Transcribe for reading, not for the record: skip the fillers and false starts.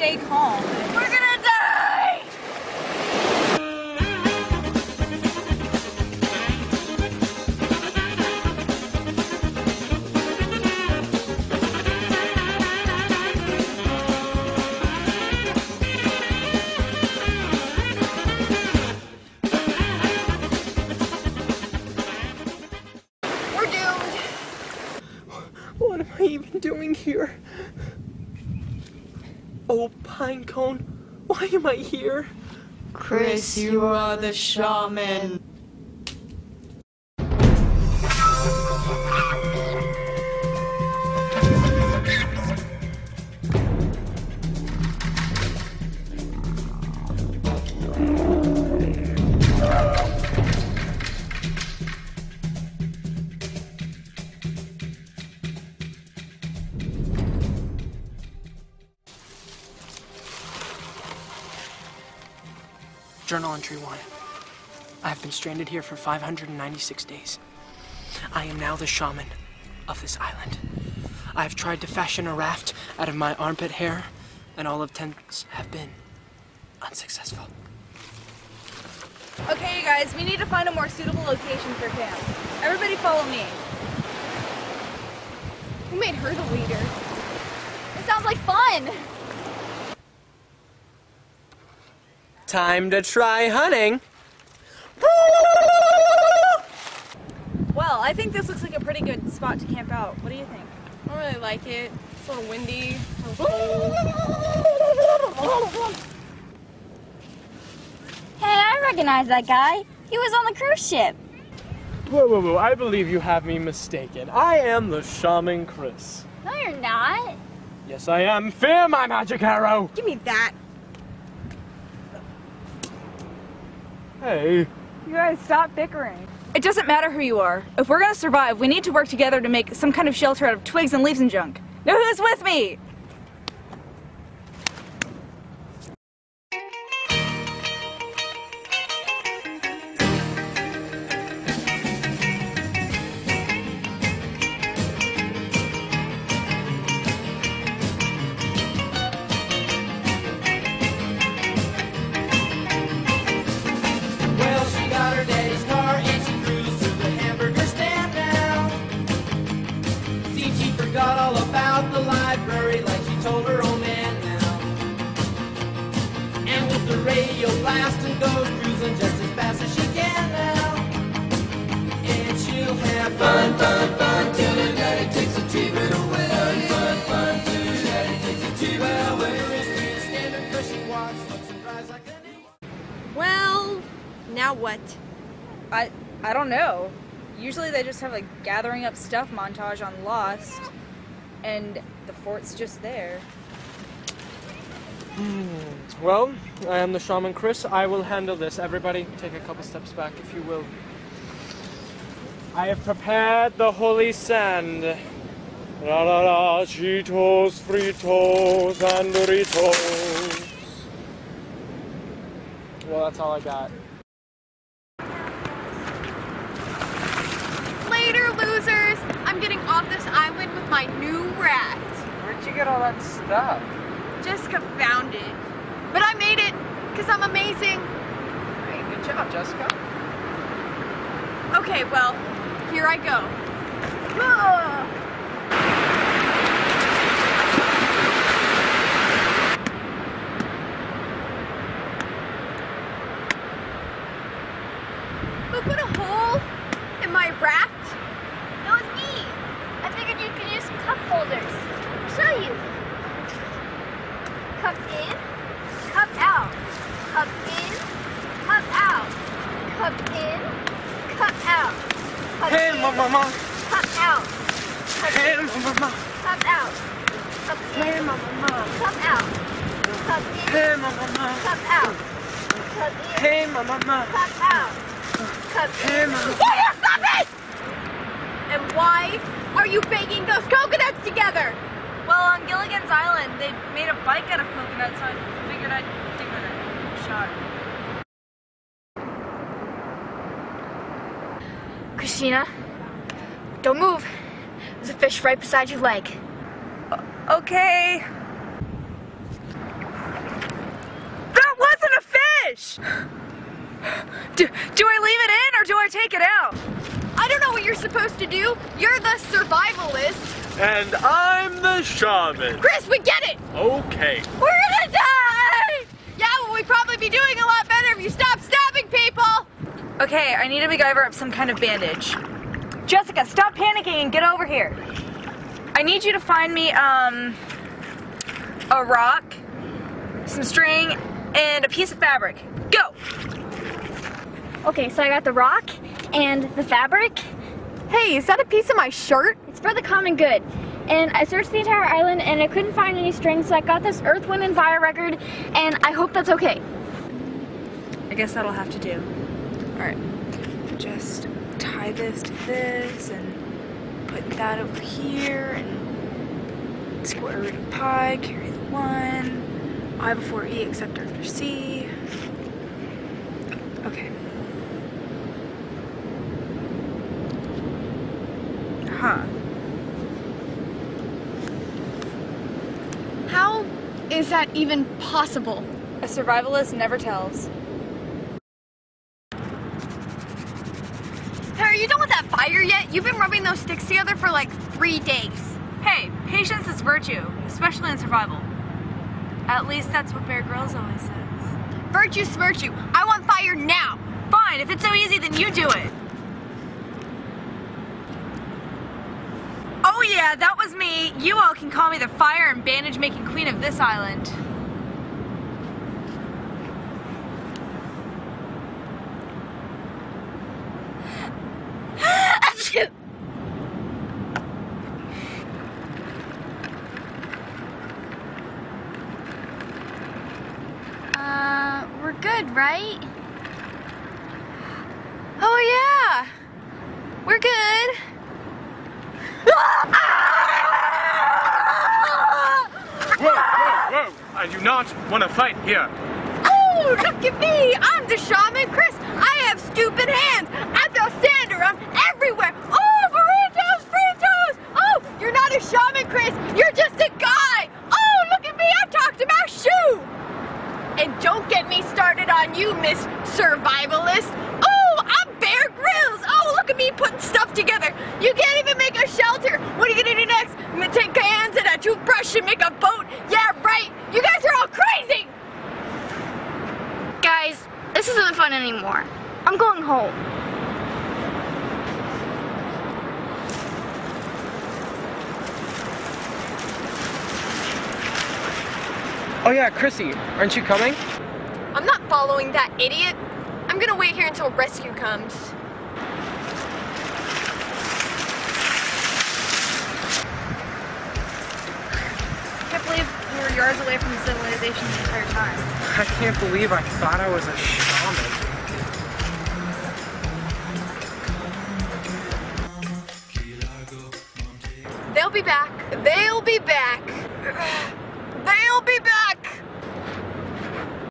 stay calm. We're gonna die! We're doomed. What am I even doing here? Oh, Pinecone, why am I here? Chris, you are the shaman. Journal entry 1. I have been stranded here for 596 days. I am now the shaman of this island. I have tried to fashion a raft out of my armpit hair, and all attempts have been unsuccessful. Okay, you guys, we need to find a more suitable location for camp. Everybody follow me. Who made her the leader? It sounds like fun! Time to try hunting. Well, I think this looks like a pretty good spot to camp out. What do you think? I don't really like it. It's a little windy, a little cold. Hey, I recognize that guy. He was on the cruise ship. Whoa, I believe you have me mistaken. I am the shaman Chris. No, you're not. Yes, I am. Fear my magic arrow. Give me that. Hey. You guys stop bickering. It doesn't matter who you are. If we're gonna survive, we need to work together to make some kind of shelter out of twigs and leaves and junk. Now who's with me? Forgot all about the library like she told her old man now. And with the radio blasting goes cruising just as fast as she can now. And she'll have fun till her daddy takes a T-bird away. Fun till her daddy takes a T-bird away. Sweet standard cause she walks, looks and drives like an ace. Well, now what? I don't know. Usually they just have like gathering up stuff montage on Lost, and the fort's just there. Well, I am the shaman Chris. I will handle this. Everybody, take a couple steps back, if you will. I have prepared the holy sand. La la la, Cheetos, Fritos, and Doritos. Well, that's all I got. Later, losers! I'm getting off this island with my new raft. Where'd you get all that stuff? Jessica found it. But I made it, because I'm amazing. Hey, good job, Jessica. Okay, well, here I go. Who put a hole in my raft? That was me. I figured you could use some cup holders. I'll show you. Cup in, cup out. Cup in, cup out. Cup in, cup out. Cup Hey, in, mama. cup out. Cup Hey, in, mama. cup out. Cup Hey, in, mama. cup out. Cup in, Hey, mama. cup out. Cup in, Hey, mama. cup out. Cup Hey, in. mama. Will you stop it? And why are you baking those coconuts together? Well, on Gilligan's Island, they made a bike out of coconuts, so I figured I'd give it a shot. Christina, don't move. There's a fish right beside your leg. Okay. gosh! Do I leave it in or do I take it out? I don't know what you're supposed to do. You're the survivalist. And I'm the shaman. Chris, we get it. Okay. We're gonna die! Yeah, well, we'd probably be doing a lot better if you stopped stabbing people. Okay, I need to MacGyver up some kind of bandage. Jessica, stop panicking and get over here. I need you to find me, a rock, some string, and a piece of fabric. Go! Okay, so I got the rock and the fabric. Hey, is that a piece of my shirt? It's for the common good. And I searched the entire island and I couldn't find any strings, so I got this Earth, Wind, and Fire record, and I hope that's okay. I guess that'll have to do. Alright, just tie this to this and put that over here and square root of pi, carry the 1, I before E except after C. Okay. Huh. How is that even possible? A survivalist never tells. Hey, are you done with that fire yet? You've been rubbing those sticks together for like 3 days. Hey, patience is virtue, especially in survival. At least that's what Bear Grylls always says. Virtue's virtue. I want fire now. Fine, if it's so easy, then you do it. Oh yeah, that was me. You all can call me the fire and bandage making queen of this island. We're good, right? Oh yeah. We're good. Whoa! I do not want to fight here. Oh, look at me. I'm the shaman, Chris. I have stupid hands. I throw sand around everywhere. Oh, burritos! Oh, you're not a shaman, Chris. You're just a guy. Oh, look at me. I talked about shoe. And don't get me started on you, Miss Survivalist. Oh, I'm Bear Grylls. Oh, look at me putting stuff together. You can't even make a shelter. What are you gonna do next? I'm gonna take cans and a toothbrush and make a boat. Yeah, right. You guys are all crazy. Guys, this isn't fun anymore. I'm going home. Oh yeah, Chrissy, aren't you coming? I'm not following that idiot. I'm gonna wait here until rescue comes. I can't believe we were yards away from civilization the entire time. I can't believe I thought I was a shaman. They'll be back. They'll be back. They'll be back.